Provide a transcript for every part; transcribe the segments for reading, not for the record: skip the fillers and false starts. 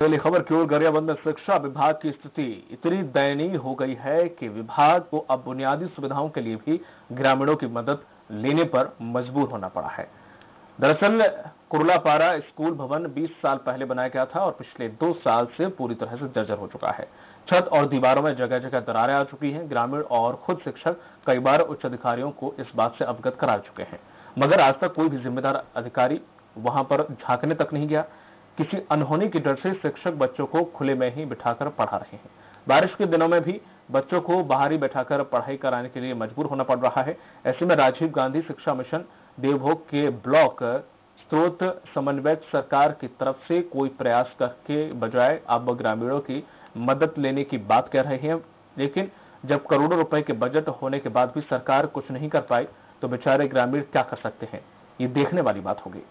पहली खबर की ओर। गरियाबंद में शिक्षा विभाग की स्थिति इतनी दयनीय हो गई है कि विभाग को अब बुनियादी सुविधाओं के लिए भी ग्रामीणों की मदद लेने पर मजबूर होना पड़ा है। दरअसल कुर्लापारा स्कूल भवन 20 साल पहले बनाया गया था और पिछले 2 साल से पूरी तरह से जर्जर हो चुका है। छत और दीवारों में जगह जगह दरारें आ चुकी हैं। ग्रामीण और खुद शिक्षक कई बार उच्च अधिकारियों को इस बात से अवगत करा चुके हैं, मगर आज तक कोई भी जिम्मेदार अधिकारी वहां पर झांकने तक नहीं गया। किसी अनहोनी के डर से शिक्षक बच्चों को खुले में ही बिठाकर पढ़ा रहे हैं। बारिश के दिनों में भी बच्चों को बाहर ही बैठाकर पढ़ाई कराने के लिए मजबूर होना पड़ रहा है। ऐसे में राजीव गांधी शिक्षा मिशन देवभोग के ब्लॉक स्रोत समन्वयक सरकार की तरफ से कोई प्रयास करके बजाय अब ग्रामीणों की मदद लेने की बात कह रहे हैं, लेकिन जब करोड़ों रुपए के बजट होने के बाद भी सरकार कुछ नहीं कर पाई तो बेचारे ग्रामीण क्या कर सकते हैं, ये देखने वाली बात होगी।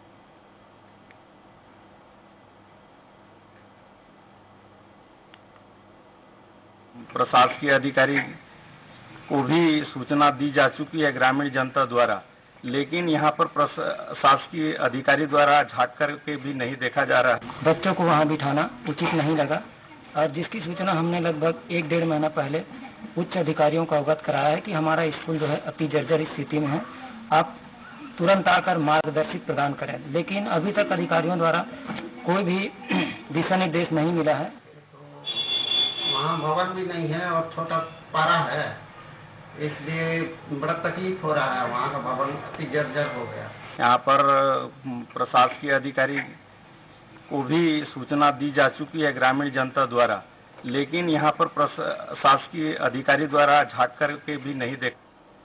प्रशासकीय अधिकारी को भी सूचना दी जा चुकी है ग्रामीण जनता द्वारा, लेकिन यहाँ पर प्रशासकीय अधिकारी द्वारा झांक करके भी नहीं देखा जा रहा है। बच्चों को वहाँ बिठाना उचित नहीं लगा और जिसकी सूचना हमने लगभग 1-1.5 महीना पहले उच्च अधिकारियों को अवगत कराया है कि हमारा स्कूल जो है अति जर्जर स्थिति में है, आप तुरंत आकर मार्गदर्शित प्रदान करें। लेकिन अभी तक अधिकारियों द्वारा कोई भी दिशा निर्देश नहीं मिला है। वहाँ भवन भी नहीं है और छोटा पारा है, इसलिए बड़ा तकलीफ हो रहा है। वहाँ का भवन अति जर्जर हो गया। यहाँ पर प्रशासकीय अधिकारी को भी सूचना दी जा चुकी है ग्रामीण जनता द्वारा, लेकिन यहाँ पर प्रशासकीय अधिकारी द्वारा झांक करके भी नहीं देखा।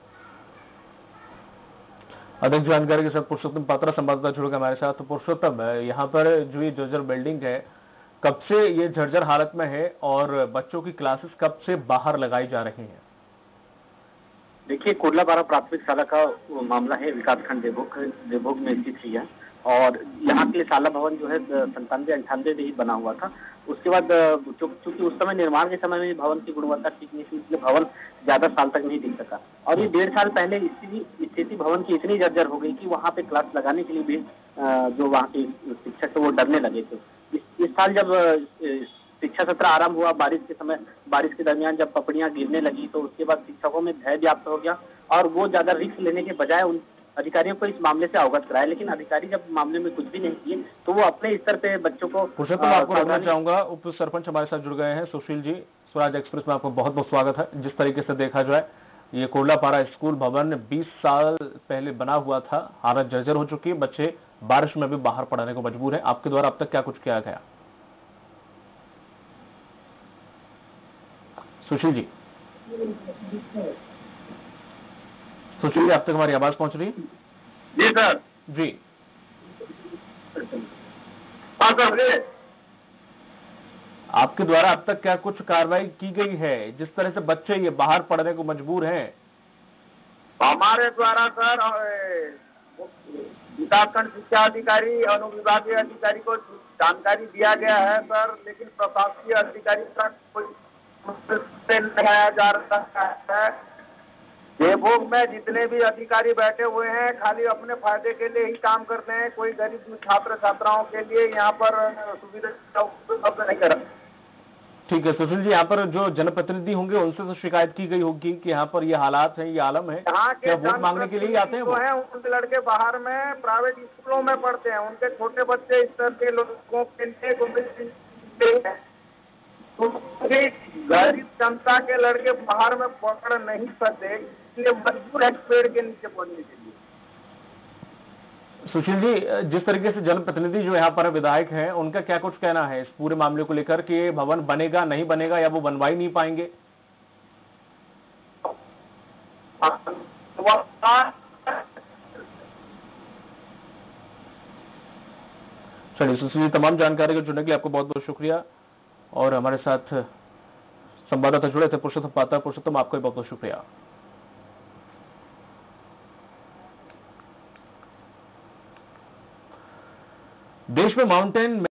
अधिक जानकारी के साथ पुरुषोत्तम पात्रा संवाददाता जुड़ गए हमारे साथ। तो पुरुषोत्तम, यहाँ पर जो ये जर्जर बिल्डिंग है, कब से ये जर्जर हालत में है और बच्चों की क्लासेस कब से बाहर लगाई जा रही हैं? देखिए, कुर्लापारा प्राथमिक शाला का मामला है, विकासखंड देवभोग में स्थित ही है और यहाँ के लिए शाला भवन जो है 97-98 में ही बना हुआ था। उसके बाद चूंकि उस समय निर्माण के समय में भवन की गुणवत्ता ठीक नहीं थी, इसलिए भवन ज्यादा साल तक नहीं टिक सका और ये 1.5 साल पहले स्थिति भवन की इतनी जर्जर हो गई कि वहाँ पे क्लास लगाने के लिए भी जो वहाँ के शिक्षक थे वो डरने लगे थे। इस साल जब शिक्षा सत्र आरंभ हुआ, बारिश के दरमियान जब पपड़ियां गिरने लगी तो उसके बाद शिक्षकों में भय व्याप्त हो गया और वो ज्यादा रिस्क लेने के बजाय उन अधिकारियों को इस मामले से अवगत कराया। लेकिन अधिकारी जब मामले में कुछ भी नहीं किए तो वो अपने स्तर पे बच्चों को पुरुषोत्तम, आपको रोकना चाहूंगा, उप सरपंच हमारे साथ जुड़ गए हैं सुशील जी। स्वराज एक्सप्रेस में आपको बहुत बहुत स्वागत है। जिस तरीके से देखा जाए, ये कुर्लापारा स्कूल भवन 20 साल पहले बना हुआ था, हालत जर्जर हो चुकी है, बच्चे बारिश में भी बाहर पढ़ने को मजबूर है। आपके द्वारा अब तक क्या कुछ किया गया? सुशील जी, अब तक हमारी आवाज पहुंच रही है? जी सर। जी, हाँ सर। आपके द्वारा अब तक क्या कुछ कार्रवाई की गई है जिस तरह से बच्चे ये बाहर पढ़ने को मजबूर हैं? हमारे द्वारा सर विकासखंड शिक्षा अधिकारी, अनुविभागीय अधिकारी को जानकारी दिया गया है सर, लेकिन प्रशासकीय अधिकारी तक कोई लगाया जा रहा है। देवभोग में जितने भी अधिकारी बैठे हुए हैं खाली अपने फायदे के लिए ही काम करते हैं, कोई गरीब छात्र छात्राओं के लिए यहाँ पर सुविधा उपलब्ध नहीं कर रहे। ठीक है सुशील जी, यहाँ पर जो जनप्रतिनिधि होंगे उनसे तो शिकायत की गई होगी कि यहाँ पर ये हालात हैं, ये आलम है, क्या वोट मांगने के लिए आते हैं वो? उनके लड़के बाहर में प्राइवेट स्कूलों में पढ़ते हैं, उनके छोटे बच्चे इस तरह के लोगों के लिए गरीब जनता के लड़के बाहर में पढ़ नहीं सकते, इसलिए मजबूर है पेड़ के नीचे पढ़ने के लिए। सुशील जी, जिस तरीके से जनप्रतिनिधि जो यहाँ पर विधायक हैं, उनका क्या कुछ कहना है इस पूरे मामले को लेकर कि भवन बनेगा नहीं बनेगा या वो बनवा ही नहीं पाएंगे? चलिए सुशील जी, तमाम जानकारी को जुड़ने के लिए आपको बहुत बहुत शुक्रिया और हमारे साथ संवाददाता जुड़े थे पुरुषोत्तम पात्रा। पुरुषोत्तम, आपका बहुत बहुत शुक्रिया। देश में माउंटेन